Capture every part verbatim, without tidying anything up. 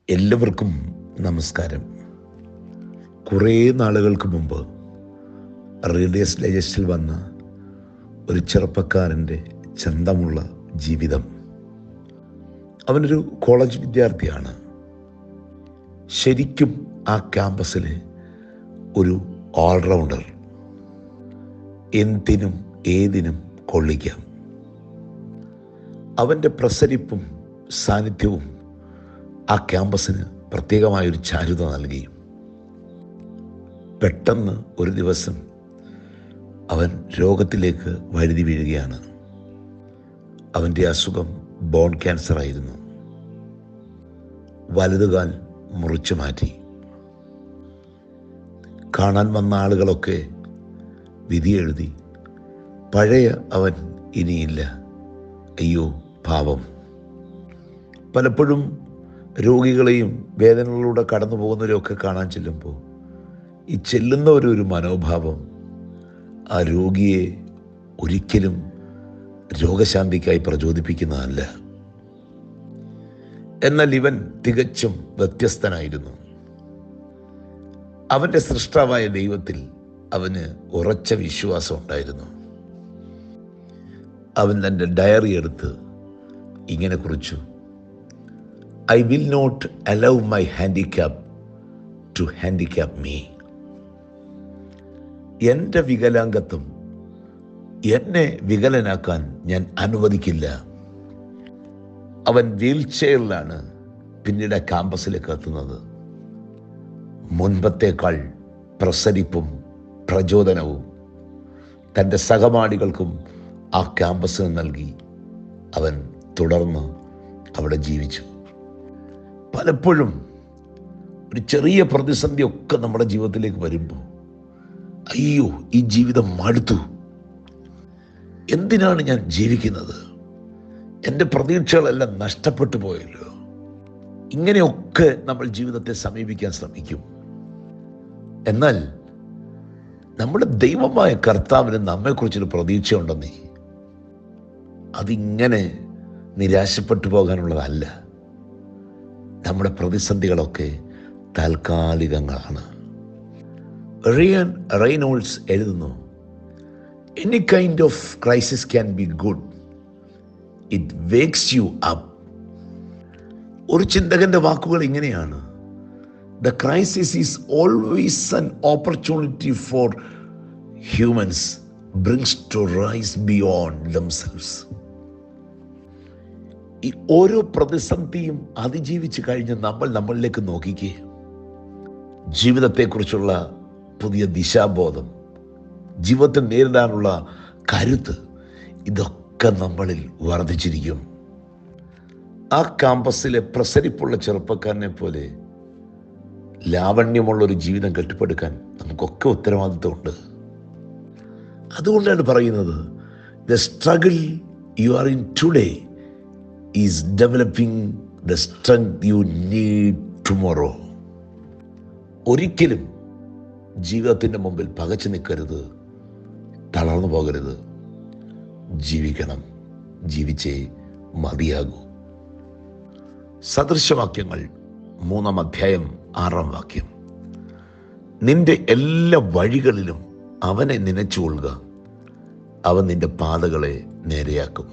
എല്ലാവർക്കും നമസ്കാരം. കുറേ നാളുകൾക്ക് മുമ്പ് റീഡേഴ്സ് ഡൈജസ്റ്റിൽ വന്ന ഒരു ചെറുപ്പക്കാരൻ്റെ ചന്തമുള്ള ജീവിതം. അവനൊരു കോളേജ് വിദ്യാർത്ഥിയാണ്. ശരിക്കും ആ ക്യാമ്പസിലെ ഒരു ഓൾറൗണ്ടർ. എന്തിനും ഏതിനും കൊള്ളിക്കാം. അവൻ്റെ പ്രസരിപ്പും സാന്നിധ്യവും ആ ക്യാമ്പസിന് പ്രത്യേകമായൊരു ചാരുത നൽകി. പെട്ടെന്ന് ഒരു ദിവസം അവൻ രോഗത്തിലേക്ക് വഴുതി വീഴുകയാണ്. അവൻ്റെ അസുഖം ബോൺ ക്യാൻസർ ആയിരുന്നു. വലതുകാൽ മുറിച്ചു മാറ്റി. കാണാൻ വന്ന ആളുകളൊക്കെ വിധി എഴുതി. പഴയ അവൻ ഇനിയില്ല. അയ്യോ പാവം. പലപ്പോഴും രോഗികളെയും വേദനകളിലൂടെ കടന്നു പോകുന്നവരെയൊക്കെ കാണാൻ ചെല്ലുമ്പോൾ ഈ ചെല്ലുന്നവരൊരു ഒരു മനോഭാവം ആ രോഗിയെ ഒരിക്കലും രോഗശാന്തിക്കായി പ്രചോദിപ്പിക്കുന്നതല്ല. എന്നാൽ ഇവൻ തികച്ചും വ്യത്യസ്തനായിരുന്നു. അവൻ്റെ സൃഷ്ടാവായ ദൈവത്തിൽ അവന് ഉറച്ച വിശ്വാസം ഉണ്ടായിരുന്നു. അവൻ തൻ്റെ ഡയറി എടുത്ത് ഇങ്ങനെ കുറിച്ചു: I will not allow my handicap to handicap me. എൻ്റെ വികലാംഗത്വം എന്നെ വികലനാക്കാൻ ഞാൻ അനുവദിക്കില്ല. അവൻ വീൽ ചെയറിലാണ് പിന്നീട് ക്യാമ്പസിലേക്ക് എത്തുന്നത്. മുൻപത്തേക്കാൾ പ്രസരിപ്പും പ്രചോദനവും തൻ്റെ സഹപാഠികൾക്കും ആ ക്യാമ്പസിന് നൽകി അവൻ തുടർന്ന് അവിടെ ജീവിച്ചു. പലപ്പോഴും ഒരു ചെറിയ പ്രതിസന്ധിയൊക്കെ നമ്മുടെ ജീവിതത്തിലേക്ക് വരുമ്പോൾ അയ്യോ ഈ ജീവിതം മടുത്തു, എന്തിനാണ് ഞാൻ ജീവിക്കുന്നത്, എൻ്റെ പ്രതീക്ഷകളെല്ലാം നഷ്ടപ്പെട്ടു പോയല്ലോ, ഇങ്ങനെയൊക്കെ നമ്മൾ ജീവിതത്തെ സമീപിക്കാൻ ശ്രമിക്കും. എന്നാൽ നമ്മുടെ ദൈവമായ കർത്താവിന് നമ്മെക്കുറിച്ചൊരു പ്രതീക്ഷയുണ്ടെന്നേ. അതിങ്ങനെ നിരാശപ്പെട്ടു പോകാനുള്ളതല്ല. നമ്മുടെ പ്രതിസന്ധികളൊക്കെ താൽക്കാലികങ്ങളാണ്. റിയൻ റെയ്നോൾഡ്സ് എഴുതുന്നു: any kind of crisis can be good, it wakes you up. ഒരു ചിന്തകന്റെ വാക്കുകൾ ഇങ്ങനെയാണ്: the crisis is always an opportunity for humans brings to rise beyond themselves. ഈ ഓരോ പ്രതിസന്ധിയും അതിജീവിച്ച് കഴിഞ്ഞ് നമ്മൾ നമ്മളിലേക്ക് നോക്കിക്കേ. ജീവിതത്തെക്കുറിച്ചുള്ള പുതിയ ദിശാബോധം, ജീവിതത്തെ നേരിടാനുള്ള കരുത്ത്, ഇതൊക്കെ നമ്മളിൽ വർദ്ധിച്ചിരിക്കും. ആ ക്യാമ്പസിലെ പ്രസരിപ്പുള്ള ചെറുപ്പക്കാരനെ പോലെ ലാവണ്യമുള്ളൊരു ജീവിതം കെട്ടിപ്പടുക്കാൻ നമുക്കൊക്കെ ഉത്തരവാദിത്വമുണ്ട്. അതുകൊണ്ടാണ് പറയുന്നത്, the struggle you are in today is developing the strength you need tomorrow. ഒരിക്കലും ജീവിതത്തിൻ്റെ മുമ്പിൽ പകച്ചു നിൽക്കരുത്, തളർന്നു പോകരുത്. ജീവിക്കണം, ജീവിച്ചേ മതിയാകൂ. സദൃശവാക്യങ്ങൾ മൂന്നാം അധ്യായം ആറാം വാക്യം: നിന്റെ എല്ലാ വഴികളിലും അവനെ നനച്ചുകൊള്ളുക, അവൻ നിന്റെ പാതകളെ നേരെയാക്കും.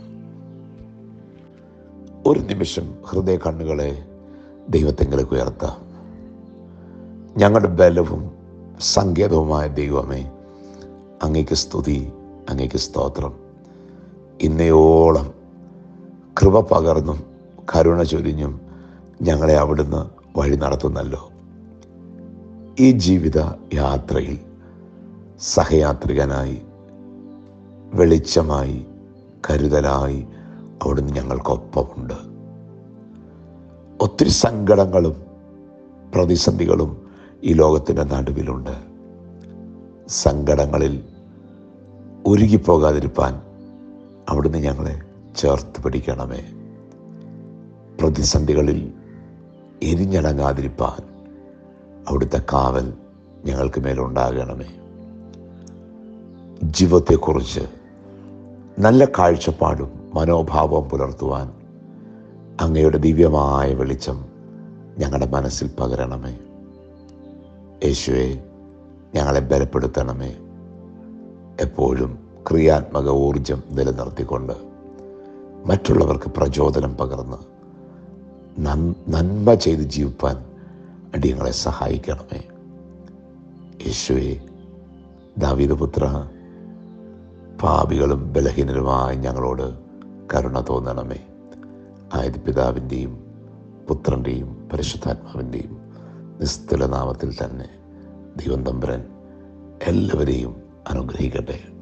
ഒരു നിമിഷം ഹൃദയ കണ്ണുകളെ ദൈവത്തെങ്കിലേക്ക് ഉയർത്താം. ഞങ്ങളുടെ ബലവും സങ്കേതവുമായ ദൈവമേ, അങ്ങേക്ക് സ്തുതി, അങ്ങേക്ക് സ്തോത്രം. ഇന്നയോളം കൃപ പകർന്നും കരുണ ചൊരിഞ്ഞും ഞങ്ങളെ അവിടുന്ന് വഴി നടത്തുന്നല്ലോ. ഈ ജീവിത യാത്രയിൽ സഹയാത്രികനായി, വെളിച്ചമായി, കരുതലായി അവിടുന്ന് ഞങ്ങൾക്കൊപ്പമുണ്ട്. ഒത്തിരി സങ്കടങ്ങളും പ്രതിസന്ധികളും ഈ ലോകത്തിൻ്റെ നടുവിലുണ്ട്. സങ്കടങ്ങളിൽ ഉരുകിപ്പോകാതിരിപ്പാൻ അവിടുന്ന് ഞങ്ങളെ ചേർത്ത് പിടിക്കണമേ. പ്രതിസന്ധികളിൽ എരിഞ്ഞടങ്ങാതിരിപ്പാൻ അവിടുത്തെ കാവൽ ഞങ്ങൾക്ക് മേലുണ്ടാകണമേ. ജീവിതത്തെക്കുറിച്ച് നല്ല കാഴ്ചപ്പാടും മനോഭാവവും പുലർത്തുവാൻ അങ്ങയുടെ ദിവ്യമായ വെളിച്ചം ഞങ്ങളുടെ മനസ്സിൽ പകരണമേ. യേശുവേ, ഞങ്ങളെ ബലപ്പെടുത്തണമേ. എപ്പോഴും ക്രിയാത്മക ഊർജം നിലനിർത്തിക്കൊണ്ട് മറ്റുള്ളവർക്ക് പ്രചോദനം പകർന്ന് നന്മ ചെയ്ത് ജീവിപ്പാൻ അടിയങ്ങളെ സഹായിക്കണമേ. യേശുവേ, ദാവീദുപുത്ര, പാപികളും ബലഹീനരുമായി ഞങ്ങളോട് കരുണ തോന്നണമേ. ആയത് പിതാവിൻ്റെയും പുത്രൻ്റെയും പരിശുദ്ധാത്മാവിൻ്റെയും നിസ്തുല നാമത്തിൽ തന്നെ ദൈവം തമ്പുരാൻ എല്ലാവരെയും അനുഗ്രഹിക്കട്ടെ.